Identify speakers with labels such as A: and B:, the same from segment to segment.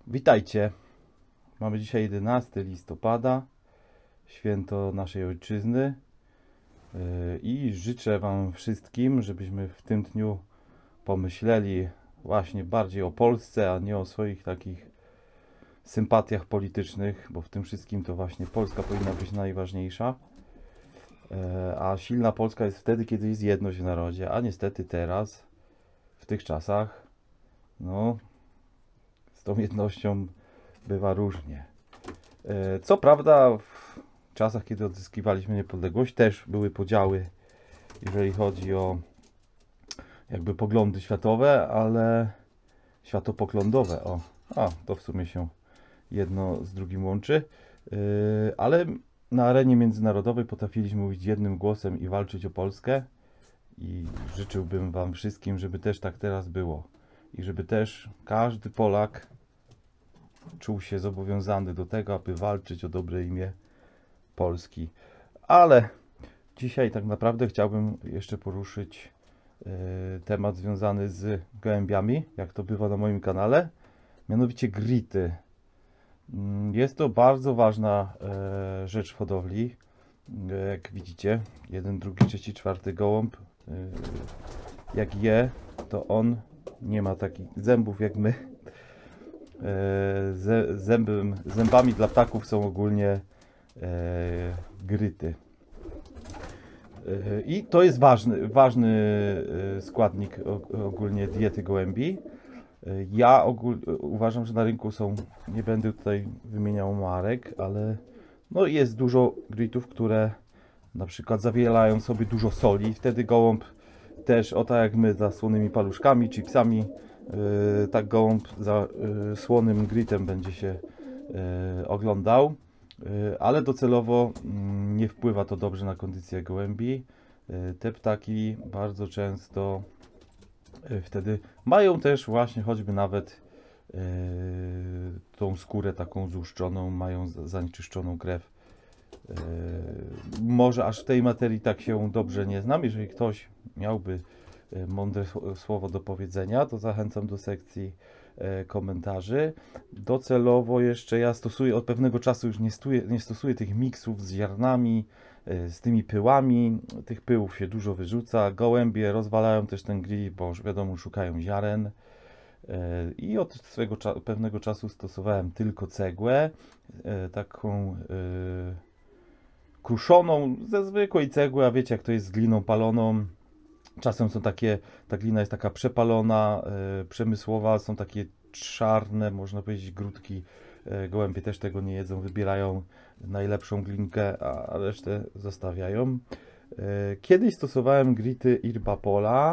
A: Witajcie. Mamy dzisiaj 11 listopada, święto naszej ojczyzny i życzę Wam wszystkim, żebyśmy w tym dniu pomyśleli właśnie bardziej o Polsce, a nie o swoich takich sympatiach politycznych, bo w tym wszystkim to właśnie Polska powinna być najważniejsza. A silna Polska jest wtedy, kiedy jest jedność w narodzie, a niestety teraz, w tych czasach, no, z tą jednością bywa różnie. Co prawda w czasach, kiedy odzyskiwaliśmy niepodległość, też były podziały, jeżeli chodzi o jakby poglądy światowe, ale światopoglądowe, to w sumie się jedno z drugim łączy, ale na arenie międzynarodowej potrafiliśmy mówić jednym głosem i walczyć o Polskę i życzyłbym Wam wszystkim, żeby też tak teraz było i żeby też każdy Polak czuł się zobowiązany do tego, aby walczyć o dobre imię Polski. Ale dzisiaj tak naprawdę chciałbym jeszcze poruszyć temat związany z gołębiami, jak to bywa na moim kanale, mianowicie grity. Jest to bardzo ważna rzecz w hodowli. Jak widzicie, jeden, drugi, trzeci, czwarty gołąb, jak je, to on nie ma takich zębów jak my. Zębami dla ptaków są ogólnie gryty. I to jest ważny składnik ogólnie diety gołębi. Ja uważam, że na rynku są, nie będę tutaj wymieniał marek, ale no jest dużo grytów, które na przykład zawierają sobie dużo soli. Wtedy gołąb też, tak jak my, za słonymi paluszkami, chipsami, tak gołąb za słonym gritem będzie się oglądał, ale docelowo nie wpływa to dobrze na kondycję gołębi. Te ptaki bardzo często wtedy mają też właśnie choćby nawet tą skórę taką złuszczoną, mają zanieczyszczoną krew. Może aż w tej materii tak się dobrze nie znam. Jeżeli ktoś miałby mądre słowo do powiedzenia, to zachęcam do sekcji komentarzy. Docelowo jeszcze ja stosuję, od pewnego czasu już nie stosuję tych miksów z ziarnami, z tymi pyłami. Tych pyłów się dużo wyrzuca. Gołębie rozwalają też ten grill, bo już wiadomo, szukają ziaren. I od pewnego czasu stosowałem tylko cegłę, taką kruszoną ze zwykłej cegły, a wiecie jak to jest z gliną paloną. Czasem są ta glina jest taka przepalona, przemysłowa, są takie czarne, można powiedzieć, grudki. Gołębie też tego nie jedzą, wybierają najlepszą glinkę, a resztę zostawiają. Kiedyś stosowałem grity Irba-Pola.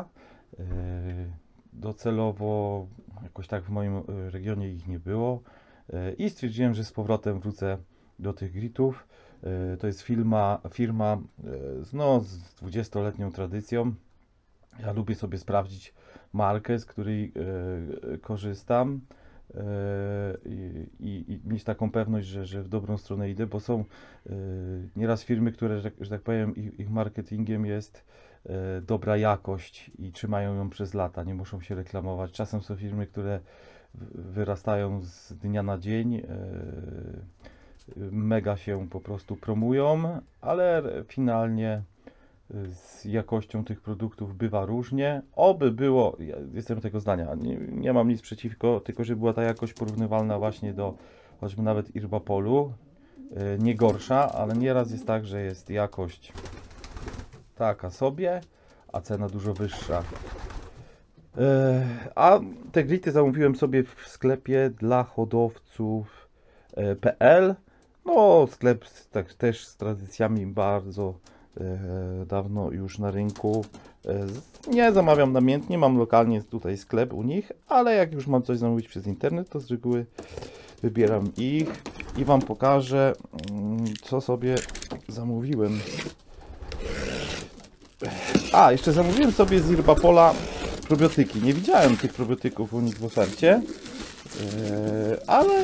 A: Docelowo jakoś tak w moim regionie ich nie było i stwierdziłem, że z powrotem wrócę do tych gritów. To jest firma z 20-letnią tradycją. Ja lubię sobie sprawdzić markę, z której korzystam i mieć taką pewność, że w dobrą stronę idę, bo są nieraz firmy, które, że tak powiem, ich marketingiem jest dobra jakość i trzymają ją przez lata, nie muszą się reklamować. Czasem są firmy, które wyrastają z dnia na dzień, mega się po prostu promują, ale finalnie z jakością tych produktów bywa różnie. Oby było, ja jestem tego zdania, nie mam nic przeciwko, tylko żeby była ta jakość porównywalna właśnie do choćby nawet Irba-Polu, nie gorsza, ale nieraz jest tak, że jest jakość taka sobie, a cena dużo wyższa. A te grity zamówiłem sobie w sklepie dla hodowców.pl. No, sklep tak, też z tradycjami bardzo dawno już na rynku. Nie zamawiam namiętnie, mam lokalnie tutaj sklep u nich, ale jak już mam coś zamówić przez internet, to z reguły wybieram ich i Wam pokażę, co sobie zamówiłem. Jeszcze zamówiłem sobie z Irba-Pola probiotyki. Nie widziałem tych probiotyków u nich w ofercie, ale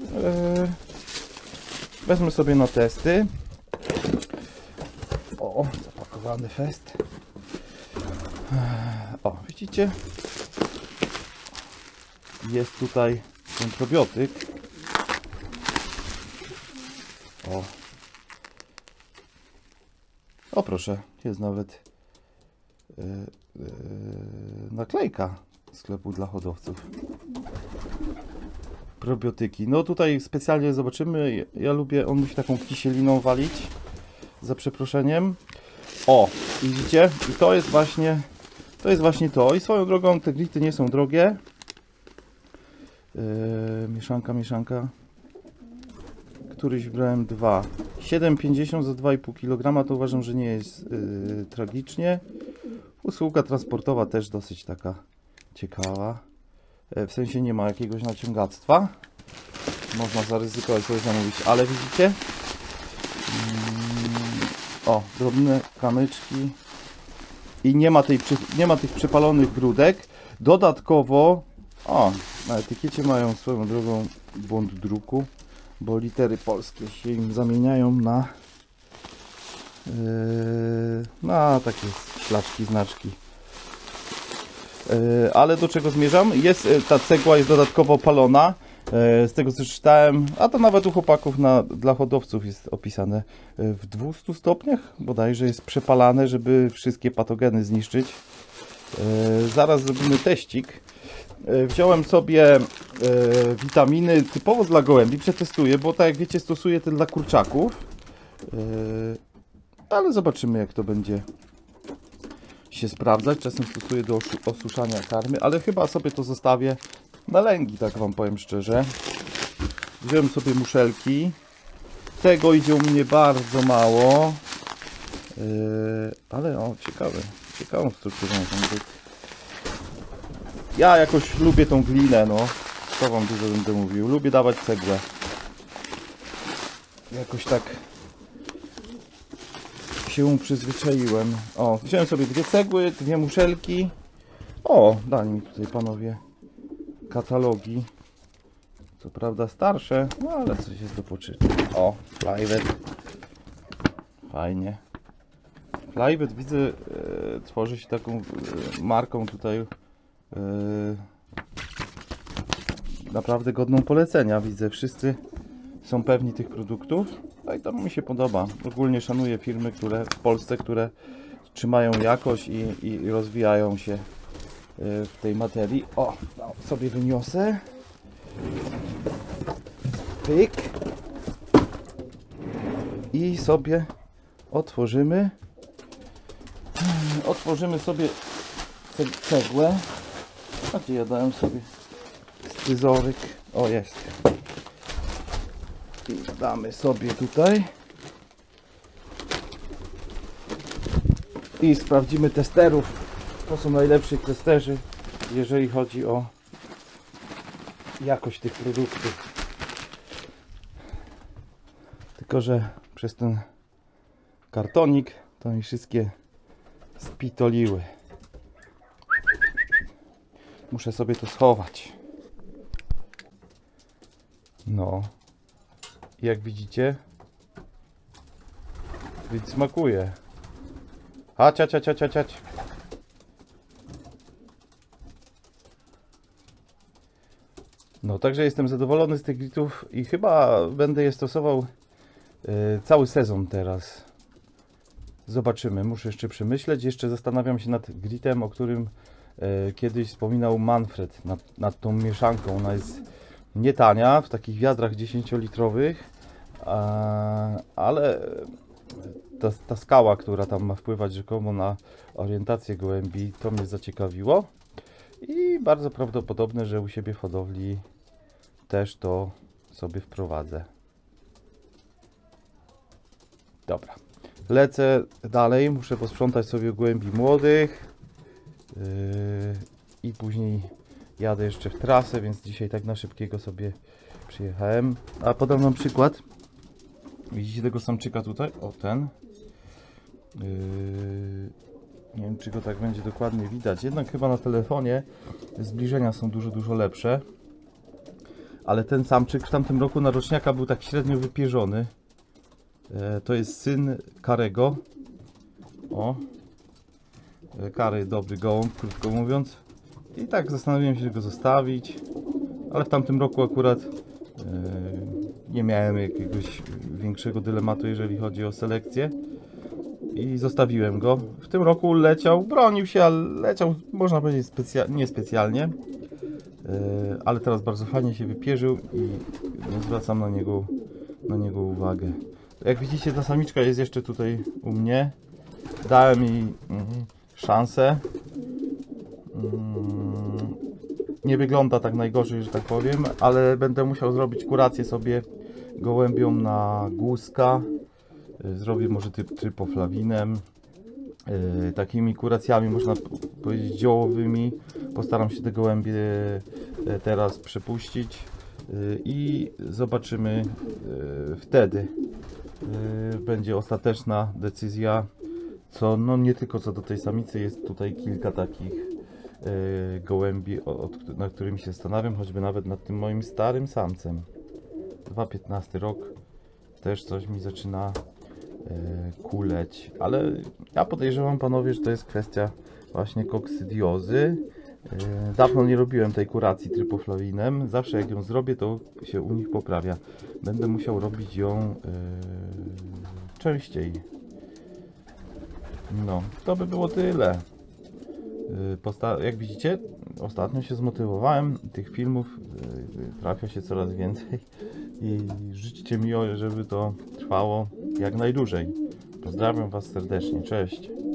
A: wezmę sobie na testy. Zapakowany fest. Widzicie? Jest tutaj ten probiotyk. O proszę, jest nawet naklejka sklepu dla hodowców. Probiotyki. No tutaj specjalnie zobaczymy. Ja lubię, on musi taką kisieliną walić. Za przeproszeniem. O, widzicie? I to jest właśnie to. I swoją drogą te glity nie są drogie. Mieszanka. Któryś brałem 2. 7,50 za 2,5 kg to uważam, że nie jest tragicznie. Usługa transportowa też dosyć taka ciekawa. W sensie nie ma jakiegoś naciągactwa. Można zaryzykować coś zamówić, ale widzicie? O, drobne kamyczki. I nie ma tych przepalonych grudek. Dodatkowo, na etykiecie mają swoją drogą błąd druku, bo litery polskie się im zamieniają na takie szlaczki, znaczki. Ale do czego zmierzam? Ta cegła jest dodatkowo palona. Z tego co czytałem, a to nawet u chłopaków dla hodowców jest opisane w 200 stopniach. Bodajże jest przepalane, żeby wszystkie patogeny zniszczyć. Zaraz zrobimy teścik. Wziąłem sobie witaminy typowo dla gołębi, przetestuję, bo tak jak wiecie stosuję te dla kurczaków. Ale zobaczymy jak to będzie się sprawdzać. Czasem stosuję do osuszania karmy, ale chyba sobie to zostawię na lęgi, tak wam powiem szczerze. Wziąłem sobie muszelki. Tego idzie u mnie bardzo mało. Ale ciekawą strukturą ten byt. Ja jakoś lubię tą glinę, no. Co wam dużo będę mówił. Lubię dawać cegłę. Jakoś tak się przyzwyczaiłem. O, wziąłem sobie 2 cegły, 2 muszelki. O, dali mi tutaj panowie katalogi. Co prawda starsze, no ale coś jest do poczytania. O, Flywet. Fajnie. Flywet widzę tworzy się taką marką tutaj naprawdę godną polecenia. Widzę, wszyscy są pewni tych produktów. No i to mi się podoba. Ogólnie szanuję firmy, w Polsce, które trzymają jakość i rozwijają się w tej materii. O, no, sobie wyniosę. Pyk. I sobie otworzymy. Otworzymy sobie cegłę. A gdzie ja dałem sobie scyzoryk? O, jest. I damy sobie tutaj. I sprawdzimy testerów. To są najlepsi testerzy, jeżeli chodzi o jakość tych produktów. Tylko że przez ten kartonik to mi wszystkie spitoliły. Muszę sobie to schować. No. Jak widzicie, więc smakuje. Hać. No, także jestem zadowolony z tych glitów i chyba będę je stosował cały sezon teraz. Zobaczymy, muszę jeszcze przemyśleć. Jeszcze zastanawiam się nad glitem, o którym kiedyś wspominał Manfred, nad tą mieszanką. Ona jest nie tania, w takich wiadrach 10-litrowych, ale ta skała, która tam ma wpływać rzekomo na orientację gołębi, to mnie zaciekawiło i bardzo prawdopodobne, że u siebie w hodowli też to sobie wprowadzę. Dobra, lecę dalej, muszę posprzątać sobie gołębi młodych i później jadę jeszcze w trasę, więc dzisiaj tak na szybkiego sobie przyjechałem. A podam wam przykład. Widzicie tego samczyka tutaj? O, ten. Nie wiem, czy go tak będzie dokładnie widać. Jednak chyba na telefonie zbliżenia są dużo lepsze. Ale ten samczyk w tamtym roku na roczniaka był tak średnio wypierzony. To jest syn Karego. O. Kary dobry gołąb, krótko mówiąc. I tak zastanowiłem się, go zostawić. ale w tamtym roku akurat nie miałem jakiegoś większego dylematu, jeżeli chodzi o selekcję i zostawiłem go. W tym roku leciał, bronił się, ale leciał, można powiedzieć, niespecjalnie, ale teraz bardzo fajnie się wypierzył i zwracam na niego uwagę. Jak widzicie, ta samiczka jest jeszcze tutaj u mnie. Dałem jej szansę. Nie wygląda tak najgorzej, że tak powiem, ale będę musiał zrobić kurację sobie gołębiom na głuska. Zrobię może trypoflawinem. Takimi kuracjami, można powiedzieć, ziołowymi. Postaram się te gołębie teraz przepuścić i zobaczymy wtedy. Będzie ostateczna decyzja, co no nie tylko co do tej samicy, jest tutaj kilka takich gołębi, nad którymi się zastanawiam, choćby nawet nad tym moim starym samcem. 2015 rok, też coś mi zaczyna kuleć, ale ja podejrzewam, panowie, że to jest kwestia właśnie kokcydiozy. Dawno nie robiłem tej kuracji trypoflawinem, zawsze jak ją zrobię, to się u nich poprawia. Będę musiał robić ją częściej. No, to by było tyle. Jak widzicie, ostatnio się zmotywowałem, tych filmów trafia się coraz więcej i życzcie mi, żeby to trwało jak najdłużej. Pozdrawiam Was serdecznie, cześć.